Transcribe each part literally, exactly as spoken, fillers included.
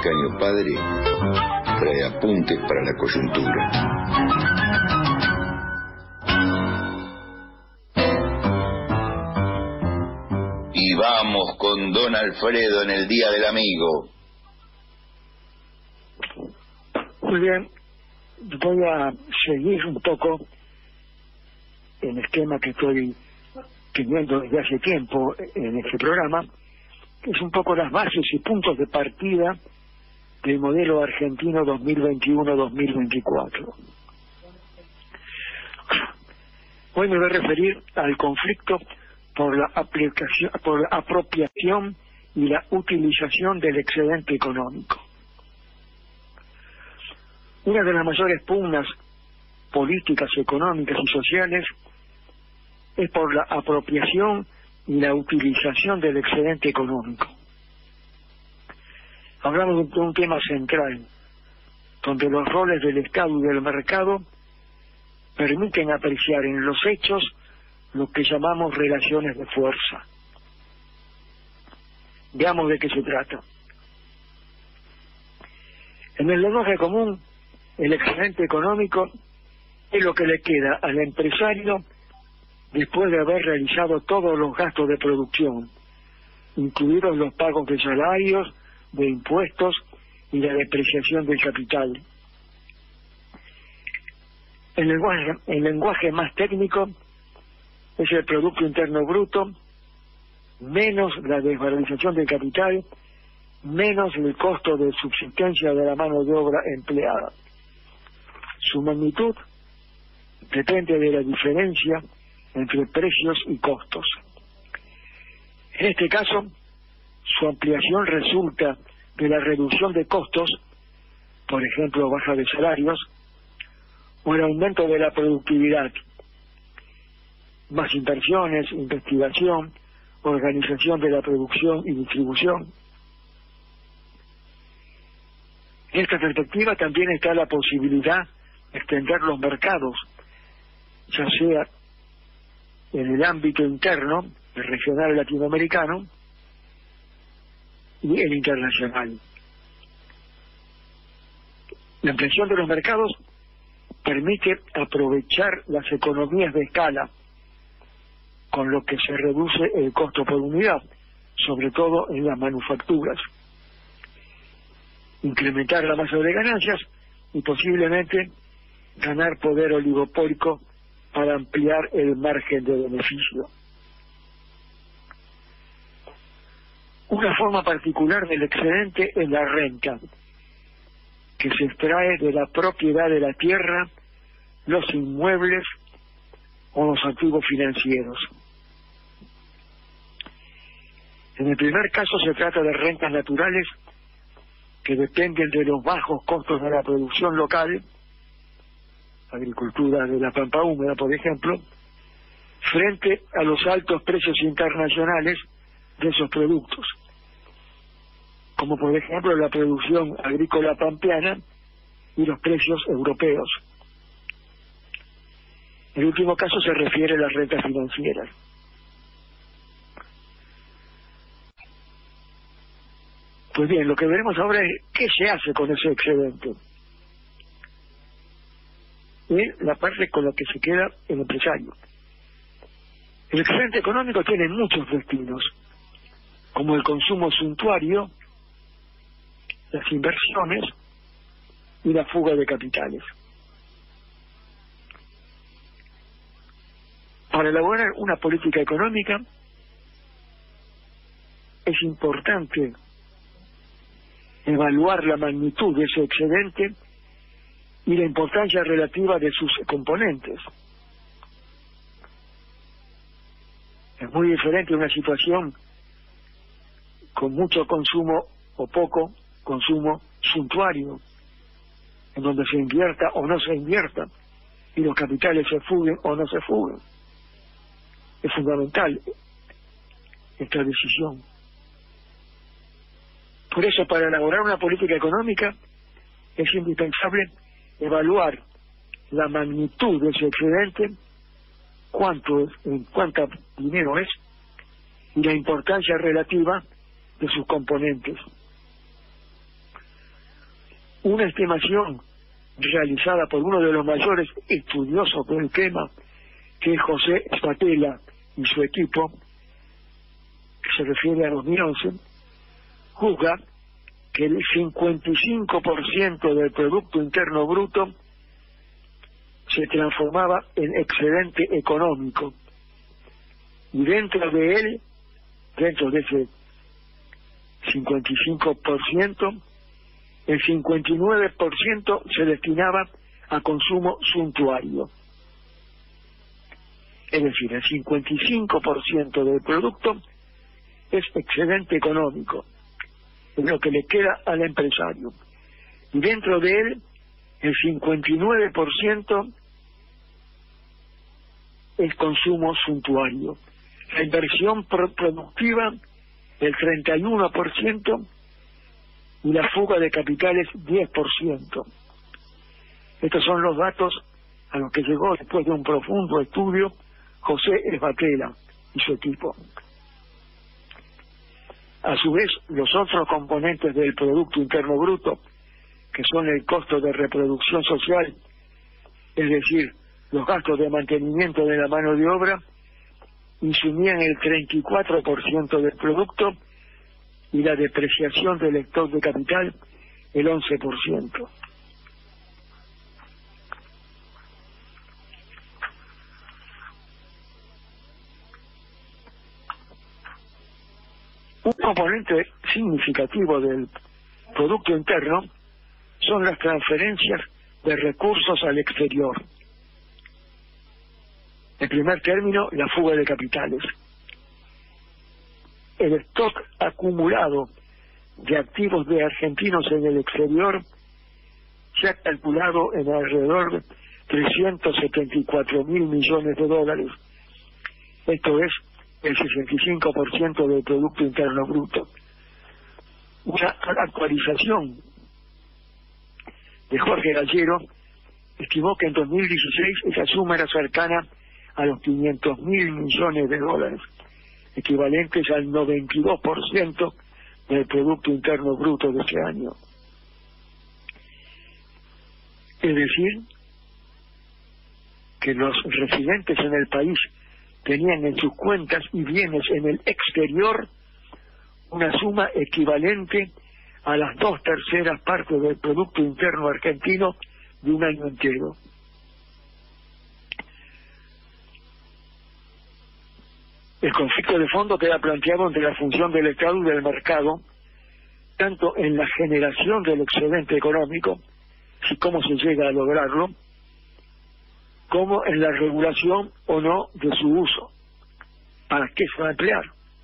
Caño Padre trae apuntes para la coyuntura. Y vamos con don Alfredo en el Día del Amigo. Muy bien, voy a seguir un poco el esquema que estoy teniendo desde hace tiempo en este programa, que es un poco las bases y puntos de partida del modelo argentino dos mil veintiuno dos mil veinticuatro. Hoy me voy a referir al conflicto por la aplicación, por la apropiación y la utilización del excedente económico. Una de las mayores pugnas políticas, económicas y sociales es por la apropiación y la utilización del excedente económico. Hablamos de un tema central, donde los roles del Estado y del mercado permiten apreciar en los hechos lo que llamamos relaciones de fuerza. Veamos de qué se trata. En el lenguaje común, el excedente económico es lo que le queda al empresario después de haber realizado todos los gastos de producción, incluidos los pagos de salarios, de impuestos y la depreciación del capital. El lenguaje, el lenguaje más técnico es el Producto Interno Bruto, menos la desvalorización del capital, menos el costo de subsistencia de la mano de obra empleada. Su magnitud depende de la diferencia entre precios y costos. En este caso, su ampliación resulta de la reducción de costos, por ejemplo, baja de salarios, o el aumento de la productividad, más inversiones, investigación, organización de la producción y distribución. En esta perspectiva también está la posibilidad de extender los mercados, ya sea en el ámbito interno, el regional latinoamericano, y el internacional. La ampliación de los mercados permite aprovechar las economías de escala, con lo que se reduce el costo por unidad, sobre todo en las manufacturas, incrementar la masa de ganancias y posiblemente ganar poder oligopólico para ampliar el margen de beneficio. Una forma particular del excedente es la renta, que se extrae de la propiedad de la tierra, los inmuebles o los activos financieros. En el primer caso se trata de rentas naturales que dependen de los bajos costos de la producción local, agricultura de la pampa húmeda, por ejemplo, frente a los altos precios internacionales de esos productos, como por ejemplo la producción agrícola pampeana y los precios europeos. El último caso se refiere a las rentas financieras. Pues bien, lo que veremos ahora es qué se hace con ese excedente. Es la parte con la que se queda el empresario. El excedente económico tiene muchos destinos, como el consumo suntuario, las inversiones y la fuga de capitales. Para elaborar una política económica es importante evaluar la magnitud de ese excedente y la importancia relativa de sus componentes. Es muy diferente una situación con mucho consumo o poco consumo suntuario, en donde se invierta o no se invierta, y los capitales se fuguen o no se fuguen. Es fundamental esta decisión. Por eso, para elaborar una política económica, es indispensable evaluar la magnitud de ese excedente, cuánto es, en cuánto dinero es, y la importancia relativa de sus componentes. Una estimación realizada por uno de los mayores estudiosos del tema, que es José Spatella y su equipo, que se refiere a dos mil once, juzga que el cincuenta y cinco por ciento del Producto Interno Bruto se transformaba en excedente económico, y dentro de él, dentro de ese cincuenta y cinco por ciento, el cincuenta y nueve por ciento se destinaba a consumo suntuario. Es decir, el cincuenta y cinco por ciento del producto es excedente económico, es lo que le queda al empresario. Y dentro de él, el cincuenta y nueve por ciento es consumo suntuario. La inversión productiva, el treinta y uno por ciento, y la fuga de capitales, diez por ciento. Estos son los datos a los que llegó después de un profundo estudio José Spatella y su equipo. A su vez, los otros componentes del Producto Interno Bruto, que son el costo de reproducción social, es decir, los gastos de mantenimiento de la mano de obra, insumían el treinta y cuatro por ciento del producto, y la depreciación del stock de capital el once por ciento. Un componente significativo del Producto Interno son las transferencias de recursos al exterior. En primer término, la fuga de capitales. El stock acumulado de activos de argentinos en el exterior se ha calculado en alrededor de trescientos setenta y cuatro mil millones de dólares. Esto es el sesenta y cinco por ciento del Producto Interno Bruto. Una actualización de Jorge Gallero estimó que en dos mil dieciséis esa suma era cercana a los quinientos mil millones de dólares, equivalentes al noventa y dos por ciento del Producto Interno Bruto de ese año. Es decir, que los residentes en el país tenían en sus cuentas y bienes en el exterior una suma equivalente a las dos terceras partes del Producto Interno Argentino de un año entero. El conflicto de fondo queda planteado entre la función del Estado y del mercado, tanto en la generación del excedente económico, si cómo se llega a lograrlo, como en la regulación o no de su uso. ¿Para qué se va a emplear?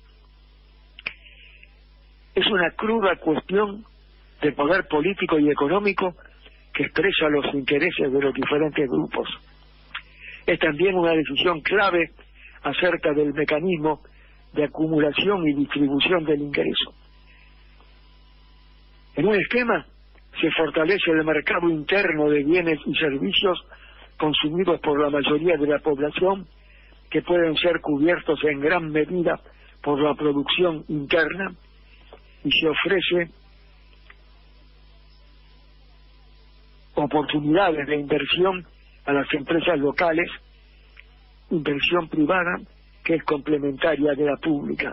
Es una cruda cuestión de poder político y económico que expresa los intereses de los diferentes grupos. Es también una decisión clave acerca del mecanismo de acumulación y distribución del ingreso. En un esquema se fortalece el mercado interno de bienes y servicios consumidos por la mayoría de la población, que pueden ser cubiertos en gran medida por la producción interna, y se ofrece oportunidades de inversión a las empresas locales, inversión privada que es complementaria de la pública.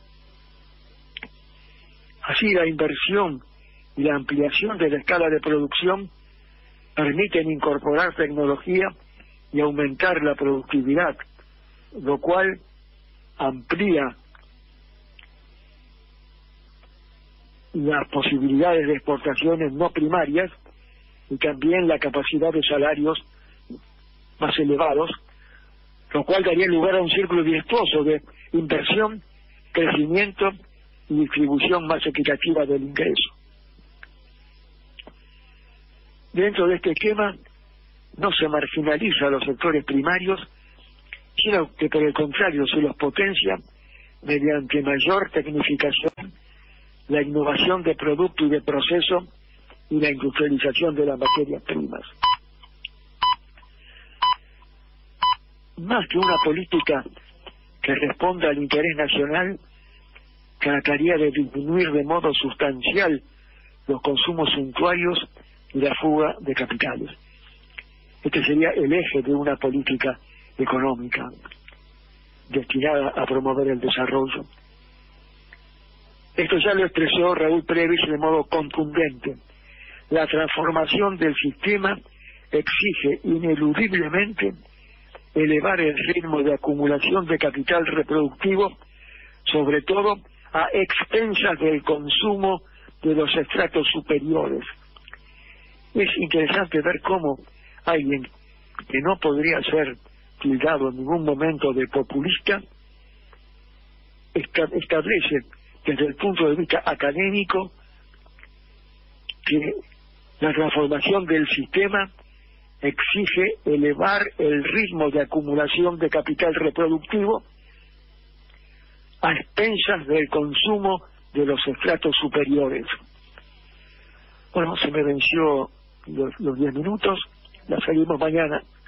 Así, la inversión y la ampliación de la escala de producción permiten incorporar tecnología y aumentar la productividad, lo cual amplía las posibilidades de exportaciones no primarias y también la capacidad de salarios más elevados, lo cual daría lugar a un círculo virtuoso de inversión, crecimiento y distribución más equitativa del ingreso. Dentro de este esquema no se marginaliza a los sectores primarios, sino que por el contrario se los potencia mediante mayor tecnificación, la innovación de producto y de proceso y la industrialización de las materias primas. Más que una política que responda al interés nacional, trataría de disminuir de modo sustancial los consumos suntuarios y la fuga de capitales. Este sería el eje de una política económica destinada a promover el desarrollo. Esto ya lo expresó Raúl Prebisch de modo contundente. La transformación del sistema exige ineludiblemente elevar el ritmo de acumulación de capital reproductivo, sobre todo a expensas del consumo de los estratos superiores. Es interesante ver cómo alguien que no podría ser tildado en ningún momento de populista establece desde el punto de vista académico que la transformación del sistema exige elevar el ritmo de acumulación de capital reproductivo a expensas del consumo de los estratos superiores. Bueno, se me venció los, los diez minutos, la seguimos mañana.